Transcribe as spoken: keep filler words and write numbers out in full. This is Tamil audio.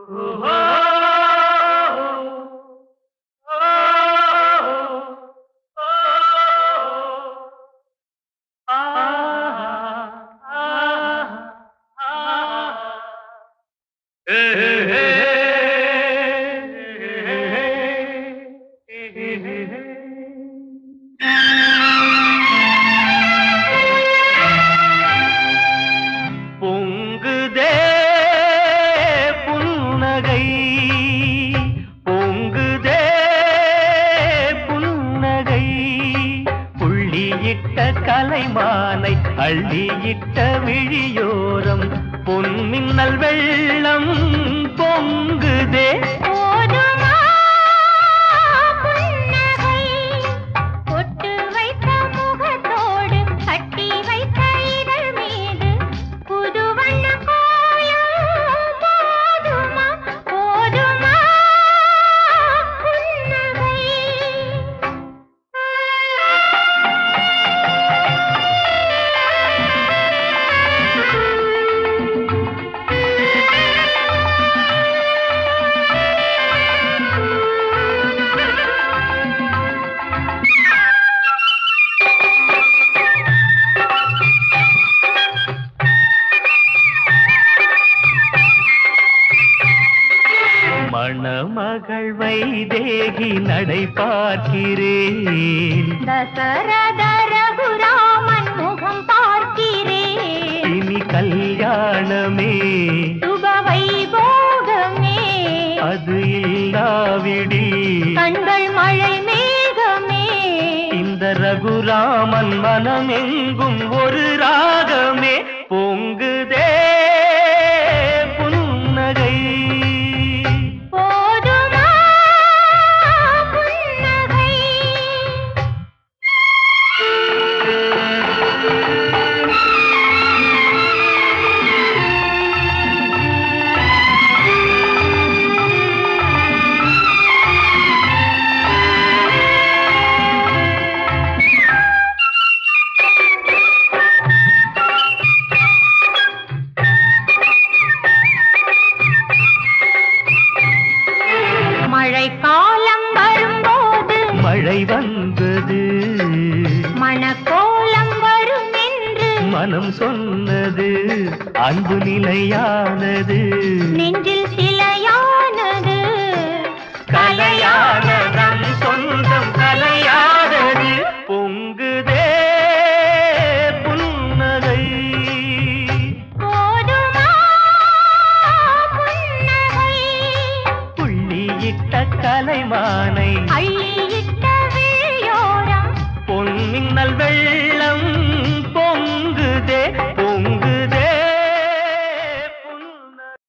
கலைமானை அள்ளியிட்ட விழியோரம் பொன்மின்னல் வெள்ளம் பொங்குதே. மணமகள் வைதேகி நடை பார்க்கிறேன், தசரத ரகுராமன் முகம் பார்க்கிறேன். இனி கல்யாணமே சுப வைபோகமே, அது இல்லாவிடில் கண்கள் மழை மேகமே. இந்த ரகுராமன் மனமெங்கும் ஒரு ராகமே பொங்குதே புன்னகை. மழை காலம் வரும்போது மழை வந்தது, மணக்கோலம் வரும் என்று மனம் சொன்னது. அன்பு நிலையானது, நெஞ்சில் சிலையானது. கலையான நம் சொந்தம் கலையானது பொங்குதே புன்னகை. போதுமா புன்னகை, புள்ளியிட்ட கலைமானை அள்ளி